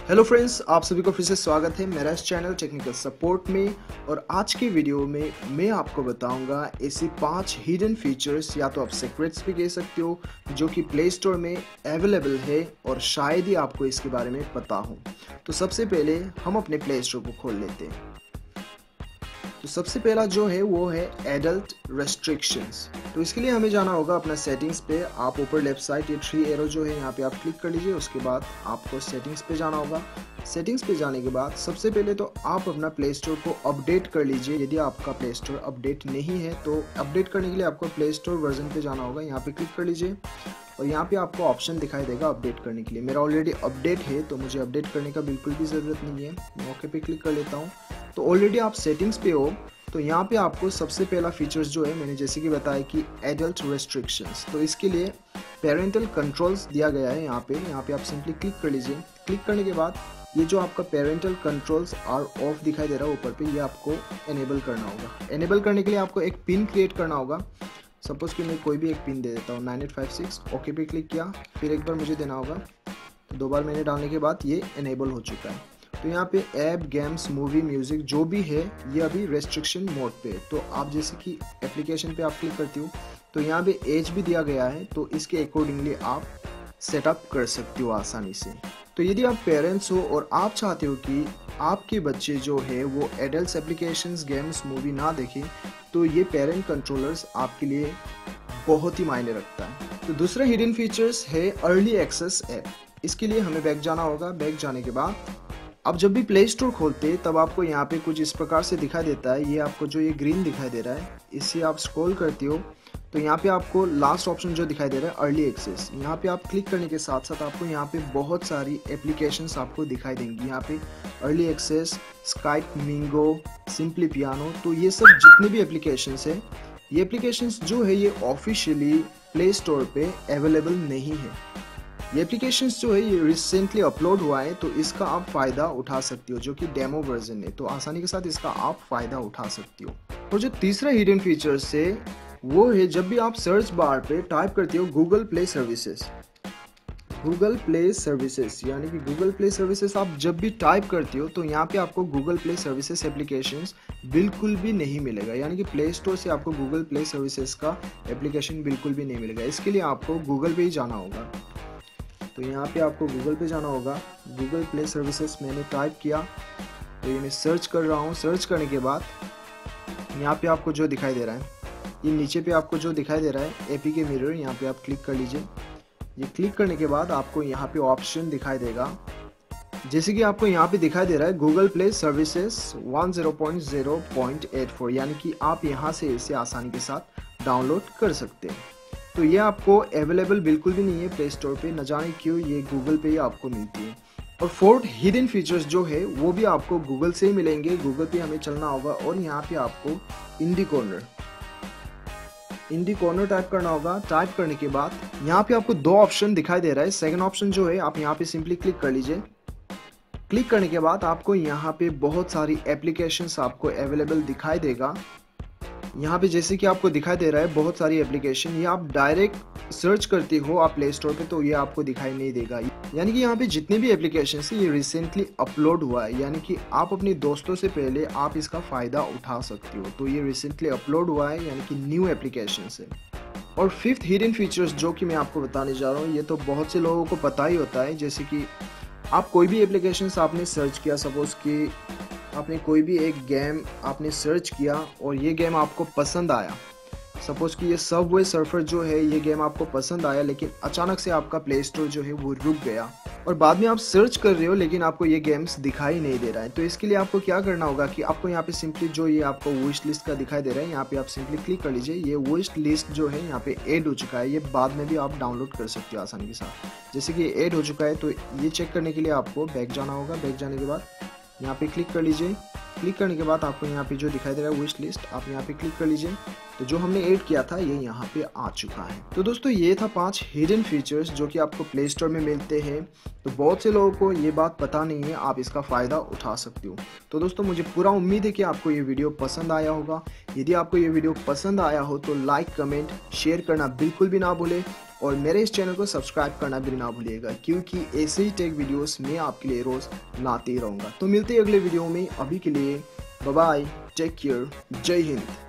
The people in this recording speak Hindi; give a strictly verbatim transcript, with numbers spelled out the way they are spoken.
हेलो फ्रेंड्स, आप सभी को फिर से स्वागत है मेरा इस चैनल टेक्निकल सपोर्ट में। और आज की वीडियो में मैं आपको बताऊंगा ऐसे पांच हिडन फीचर्स, या तो आप सीक्रेट्स भी कह सकते हो, जो कि प्ले स्टोर में अवेलेबल है और शायद ही आपको इसके बारे में पता हो। तो सबसे पहले हम अपने प्ले स्टोर को खोल लेते हैं। तो सबसे पहला जो है वो है एडल्ट रेस्ट्रिक्शंस। तो इसके लिए हमें जाना होगा अपना सेटिंग्स पे। आप ऊपर लेफ्ट साइड ये थ्री एरो जो है यहाँ पे आप क्लिक कर लीजिए। उसके बाद आपको सेटिंग्स पे जाना होगा। सेटिंग्स पे जाने के बाद सबसे पहले तो आप अपना प्ले स्टोर को अपडेट कर लीजिए। यदि आपका प्ले स्टोर अपडेट नहीं है तो अपडेट करने के लिए आपको प्ले स्टोर वर्जन पे जाना होगा। यहाँ पे क्लिक कर लीजिए और यहाँ पे आपको ऑप्शन दिखाई देगा अपडेट करने के लिए। मेरा ऑलरेडी अपडेट है तो मुझे अपडेट करने का बिल्कुल भी ज़रूरत नहीं है। मैं ओके पे क्लिक कर लेता हूँ। तो ऑलरेडी आप सेटिंग्स पे हो तो यहाँ पे आपको सबसे पहला फीचर्स जो है, मैंने जैसे कि बताया कि एडल्ट रेस्ट्रिक्शंस, तो इसके लिए पेरेंटल कंट्रोल्स दिया गया है। यहाँ पे यहाँ पे आप सिंपली क्लिक कर लीजिए। क्लिक करने के बाद ये जो आपका पेरेंटल कंट्रोल्स आर ऑफ दिखाई दे रहा है ऊपर पे, ये आपको एनेबल करना होगा। एनेबल करने के लिए आपको एक पिन क्रिएट करना होगा। सपोज कि मैं कोई भी एक पिन दे देता हूँ, nine eight five six. Okay पे क्लिक किया, फिर एक बार मुझे देना होगा। तो दो बार मैंने डालने के बाद ये एनेबल हो चुका है। तो यहाँ पे ऐप, गेम्स, मूवी, म्यूजिक जो भी है ये अभी रेस्ट्रिक्शन मोड पे। तो आप जैसे कि एप्लीकेशन पे आप क्लिक करती हो तो यहाँ पे एज भी दिया गया है, तो इसके अकॉर्डिंगली आप सेटअप कर सकती हो आसानी से। तो यदि आप पेरेंट्स हो और आप चाहते हो कि आपके बच्चे जो है वो एडल्ट एप्लीकेशंस, गेम्स, मूवी ना देखें, तो ये पेरेंट कंट्रोलर्स आपके लिए बहुत ही मायने रखता है। तो दूसरा हिडन फीचर्स है अर्ली एक्सेस ऐप। इसके लिए हमें बैक जाना होगा। बैक जाने के बाद अब जब भी प्ले स्टोर खोलते तब आपको यहाँ पे कुछ इस प्रकार से दिखाई देता है। ये आपको जो ये ग्रीन दिखाई दे रहा है, इससे आप स्क्रॉल करते हो तो यहाँ पे आपको लास्ट ऑप्शन जो दिखाई दे रहा है अर्ली एक्सेस, यहाँ पे आप क्लिक करने के साथ साथ आपको यहाँ पे बहुत सारी एप्लीकेशंस आपको दिखाई देंगी। यहाँ पे early access, Skype, Mingo, simply piano, तो ये सब जितने भी एप्लीकेशंस है, ये एप्लीकेशंस जो है ये ऑफिशियली प्ले स्टोर पे अवेलेबल नहीं है। ये एप्लीकेशंस जो है ये रिसेंटली अपलोड हुआ है, तो इसका आप फ़ायदा उठा सकती हो, जो कि डेमो वर्जन है। तो आसानी के साथ इसका आप फ़ायदा उठा सकती हो। और जो तीसरा हिडन फीचर्स है वो है जब भी आप सर्च बार पे टाइप करती हो Google play services, Google play services यानी कि गूगल प्ले सर्विसेज आप जब भी टाइप करती हो तो यहाँ पे आपको गूगल प्ले सर्विसेज एप्लीकेशंस बिल्कुल भी नहीं मिलेगा। यानी कि प्ले स्टोर से आपको गूगल प्ले सर्विसेज का एप्लीकेशन बिल्कुल भी नहीं मिलेगा। इसके लिए आपको गूगल पे ही जाना होगा। तो यहाँ पे आपको गूगल पे जाना होगा। गूगल प्ले सर्विसेज मैंने टाइप किया तो ये मैं सर्च कर रहा हूँ। सर्च करने के बाद यहाँ पे आपको जो दिखाई दे रहा है, ये नीचे पे आपको जो दिखाई दे रहा है एपीके मिरर, यहाँ पे आप क्लिक कर लीजिए। ये क्लिक करने के बाद आपको यहाँ पे ऑप्शन दिखाई देगा, जैसे कि आपको यहाँ पे दिखाई दे रहा है Google play services one zero point zero point eight four, यानी कि आप यहाँ से इसे आसानी के साथ डाउनलोड कर सकते हैं। तो ये आपको अवेलेबल बिल्कुल भी नहीं है प्ले स्टोर पे, न जाने क्यों ये गूगल पे ही आपको मिलती है। और फोर्थ हिडन फीचर्स जो है वो भी आपको गूगल से ही मिलेंगे। गूगल पे हमें चलना होगा और यहाँ पे आपको indie corner indie corner type करना होगा। टाइप करने के बाद यहाँ पे आपको दो ऑप्शन दिखाई दे रहा है। सेकंड ऑप्शन जो है आप यहाँ पे सिंपली क्लिक कर लीजिए। क्लिक करने के बाद आपको यहाँ पे बहुत सारी एप्लीकेशंस आपको अवेलेबल दिखाई देगा। यहाँ पे जैसे कि आपको दिखाई दे रहा है बहुत सारी एप्लीकेशन, ये आप डायरेक्ट सर्च करते हो आप प्ले स्टोर पे तो ये आपको दिखाई नहीं देगा। यानी कि यहाँ पे जितने भी एप्लीकेशन है ये रिसेंटली अपलोड हुआ है, यानी कि आप अपने दोस्तों से पहले आप इसका फ़ायदा उठा सकते हो। तो ये रिसेंटली अपलोड हुआ है, यानी कि न्यू एप्लीकेशन है। और फिफ्थ हिडन फीचर्स जो कि मैं आपको बताने जा रहा हूँ, ये तो बहुत से लोगों को पता ही होता है। जैसे कि आप कोई भी एप्लीकेशन आपने सर्च किया, सपोज कि आपने कोई भी एक गेम आपने सर्च किया और ये गेम आपको पसंद आया। सपोज कि ये सबवे सर्फर जो है ये गेम आपको पसंद आया, लेकिन अचानक से आपका प्ले स्टोर जो है वो रुक गया और बाद में आप सर्च कर रहे हो लेकिन आपको ये गेम्स दिखाई नहीं दे रहा है। तो इसके लिए आपको क्या करना होगा कि आपको यहाँ पे सिंपली जो ये आपको विश लिस्ट का दिखाई दे रहा है, यहाँ पे आप सिंपली क्लिक कर लीजिए। ये विश लिस्ट जो है यहाँ पे ऐड हो चुका है, ये बाद में भी आप डाउनलोड कर सकते हो आसानी के साथ। जैसे कि ऐड हो चुका है तो ये चेक करने के लिए आपको बैक जाना होगा। बैक जाने के बाद यहाँ पे क्लिक कर लीजिए। क्लिक करने के बाद आपको यहाँ पे जो दिखाई दे रहा है विश लिस्ट, आप यहाँ पे क्लिक कर लीजिए। तो जो हमने ऐड किया था ये यहाँ पे आ चुका है। तो दोस्तों ये था पांच हिडन फीचर्स जो कि आपको प्ले स्टोर में मिलते हैं। तो बहुत से लोगों को ये बात पता नहीं है, आप इसका फ़ायदा उठा सकते हो। तो दोस्तों मुझे पूरा उम्मीद है कि आपको ये वीडियो पसंद आया होगा। यदि आपको ये वीडियो पसंद आया हो तो लाइक, कमेंट, शेयर करना बिल्कुल भी ना भूलें और मेरे इस चैनल को सब्सक्राइब करना भी ना भूलिएगा, क्योंकि ऐसे ही टेक वीडियोस मैं आपके लिए रोज़ लाते रहूँगा। तो मिलते हैं अगले वीडियो में, अभी के लिए बाय बाय, टेक केयर, जय हिंद।